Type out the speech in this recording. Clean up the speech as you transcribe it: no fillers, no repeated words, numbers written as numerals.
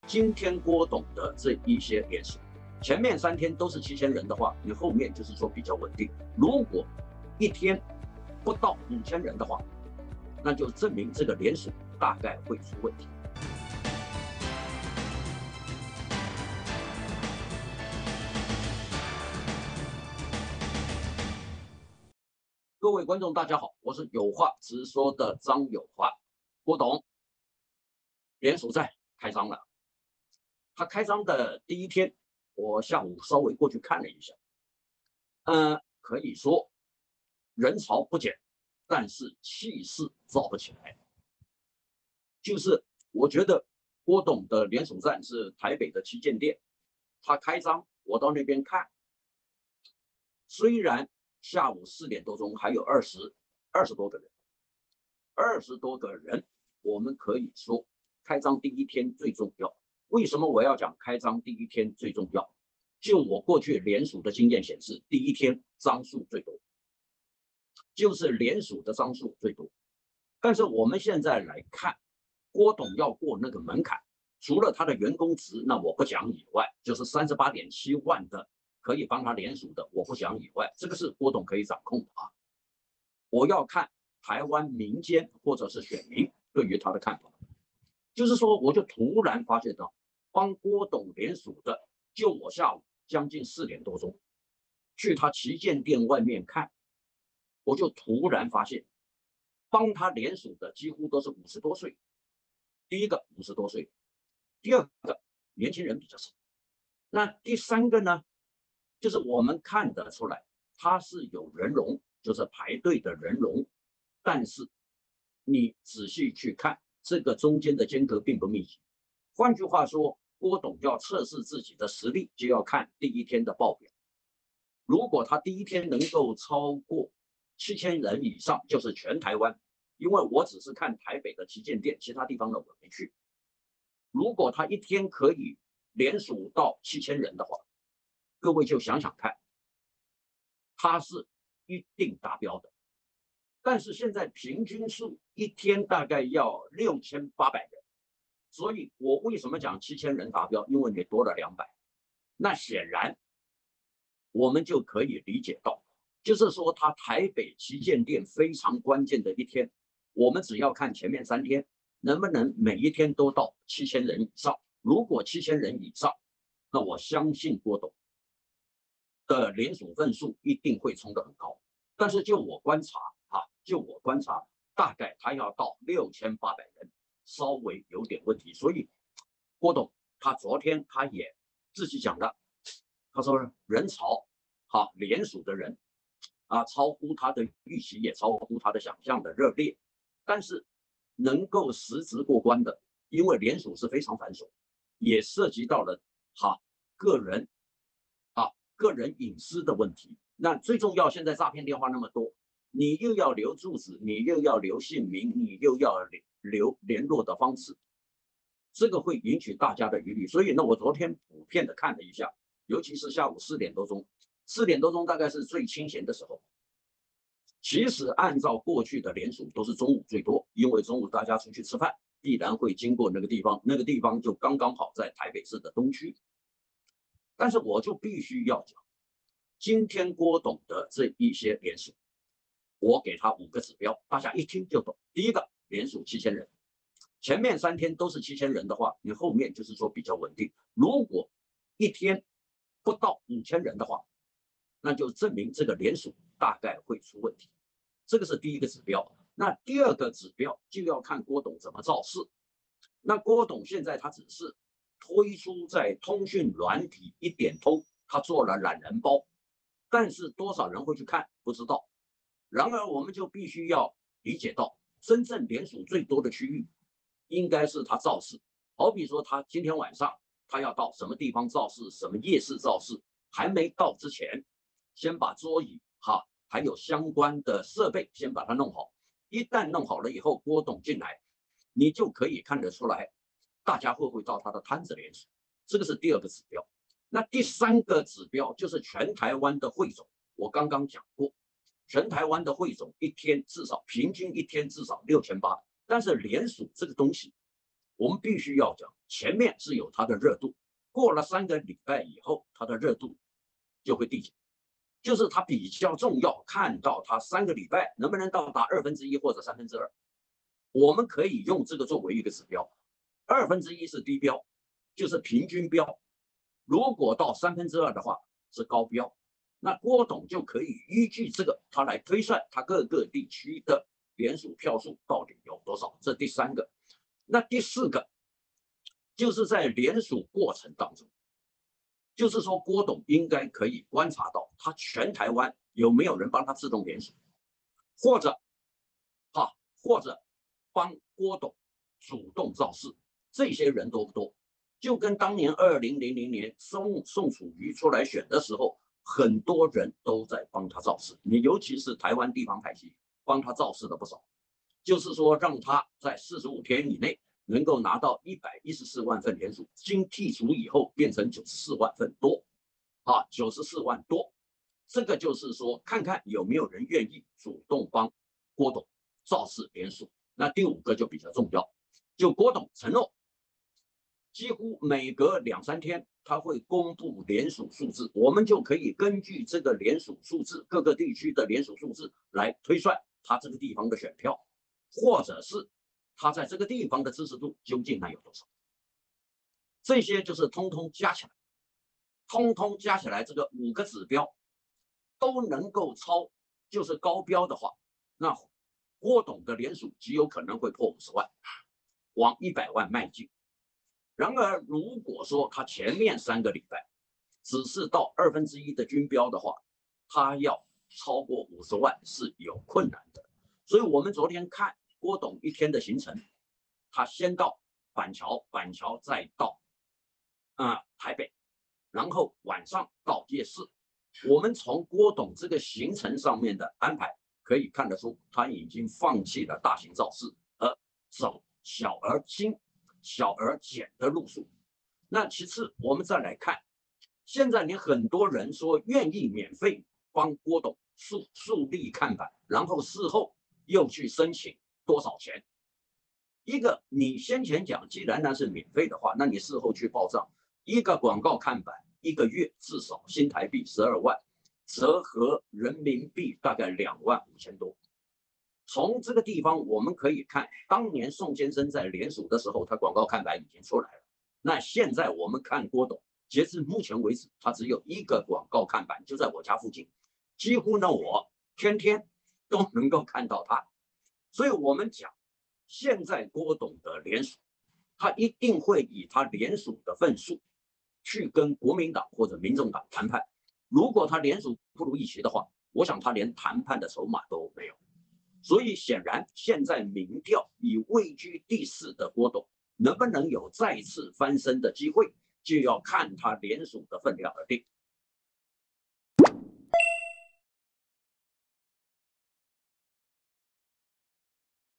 今天郭董的这一些连署，前面3天都是7000人的话，你后面就是说比较稳定。如果一天不到5000人的话，那就证明这个连署大概会出问题。各位观众，大家好，我是有话直说的张友华。郭董连署站开张了，他开张的第一天，我下午稍微过去看了一下，可以说人潮不减，但是气势造不起来。就是我觉得郭董的连署站是台北的旗舰店，他开张，我到那边看，虽然下午4点多钟还有20多个人，20多个人，我们可以说开张第一天最重要。为什么我要讲开张第一天最重要？就我过去连署的经验显示，第一天张数最多，就是连署的张数最多。但是我们现在来看，郭董要过那个门槛，除了他的员工值，那我不讲以外，就是38.7万的可以帮他连署的，我不讲以外，这个是郭董可以掌控的啊。我要看台湾民间或者是选民对于他的看法。就是说，我就突然发现到，帮郭董连署的，就我下午将近4点多钟去他旗舰店外面看，我就突然发现，帮他连署的几乎都是50多岁。第一个50多岁，第二个年轻人比较少。那第三个呢，就是我们看得出来，他是有人龙，就是排队的人龙，但是你仔细去看，这个中间的间隔并不密集。换句话说，郭董要测试自己的实力，就要看第一天的报表。如果他第一天能够超过7000人以上，就是全台湾，因为我只是看台北的旗舰店，其他地方的我没去。如果他一天可以连署到7000人的话，各位就想想看，他是一定达标的。但是现在平均数一天大概要6800人，所以我为什么讲7000人达标？因为你多了200，那显然我们就可以理解到，就是说他台北旗舰店非常关键的一天，我们只要看前面3天能不能每一天都到7000人以上。如果7000人以上，那我相信郭董的连署份数一定会冲得很高。但是就我观察，大概他要到6800人，稍微有点问题。所以郭董他昨天他也自己讲的，他说人潮连署的人超乎他的预期，也超乎他的想象的热烈。但是能够实质过关的，因为连署是非常繁琐，也涉及到了个人个人隐私的问题。那最重要，现在诈骗电话那么多，你又要留住址，你又要留姓名，你又要留联络的方式，这个会引起大家的疑虑。所以呢，我昨天普遍的看了一下，尤其是下午4点多钟，4点多钟大概是最清闲的时候。其实按照过去的连署都是中午最多，因为中午大家出去吃饭，必然会经过那个地方，那个地方就刚刚好在台北市的东区。但是我就必须要讲，今天郭董的这一些连署，我给他5个指标，大家一听就懂。第一个，连署7000人，前面3天都是7000人的话，你后面就是说比较稳定。如果一天不到5000人的话，那就证明这个连署大概会出问题。这个是第一个指标。那第二个指标就要看郭董怎么造势。那郭董现在他只是推出在通讯软体一点通，他做了懒人包，但是多少人会去看不知道。然而我们就必须要理解到，真正连署最多的区域应该是他造势。好比说他今天晚上他要到什么地方造势，什么夜市造势，还没到之前，先把桌椅还有相关的设备先把它弄好。一旦弄好了以后，郭董进来，你就可以看得出来，大家会不会到他的摊子连署。这个是第二个指标。那第三个指标就是全台湾的汇总。我刚刚讲过，全台湾的汇总一天至少平均一天至少6800，但是连署这个东西，我们必须要讲， 前面是有它的热度，过了3个礼拜以后，它的热度就会递减。就是它比较重要，看到它3个礼拜能不能到达1/2或者2/3。我们可以用这个作为一个指标，1/2是低标，就是平均标。如果到2/3的话是高标，那郭董就可以依据这个，他来推算他各个地区的联署票数到底有多少。这第3个。那第4个就是在联署过程当中，就是说郭董应该可以观察到他全台湾有没有人帮他自动联署，或者帮郭董主动造势，这些人多不多？就跟当年2000年宋楚瑜出来选的时候，很多人都在帮他造势，你尤其是台湾地方派系帮他造势的不少，就是说让他在45天以内能够拿到114万份联署，经剔除以后变成94万份多，94万多。这个就是说，看看有没有人愿意主动帮郭董造势联署。那第5个就比较重要，就郭董承诺，几乎每隔2、3天他会公布联署数字，我们就可以根据这个联署数字，各个地区的联署数字来推算他这个地方的选票，或者是他在这个地方的支持度究竟能有多少。这些就是通通加起来，这个5个指标都能够就是高标的话，那郭董的联署极有可能会破50万，往100万迈进。然而，如果说他前面3个礼拜只是到1/2的均标的话，他要超过50万是有困难的。所以我们昨天看郭董一天的行程，他先到板桥，再到台北，然后晚上到夜市。我们从郭董这个行程上面的安排可以看得出，他已经放弃了大型造势，而走小而精、小而简的路数。那其次，我们再来看，现在你很多人说愿意免费帮郭董树立看板，然后事后又去申请多少钱？一个，你先前讲，既然那是免费的话，那你事后去报账，一个广告看板1个月至少新台币12万，折合人民币大概2万5千多。从这个地方我们可以看，当年宋先生在联署的时候，他广告看板已经出来了。那现在我们看郭董，截至目前为止，他只有1个广告看板，就在我家附近，几乎呢我天天都能够看到他。所以我们讲，现在郭董的联署，他一定会以他联署的份数去跟国民党或者民众党谈判。如果他联署不如预期的话，我想他连谈判的筹码都没有。所以显然，现在民调以位居第4的郭董能不能有再次翻身的机会，就要看他联署的分量而定。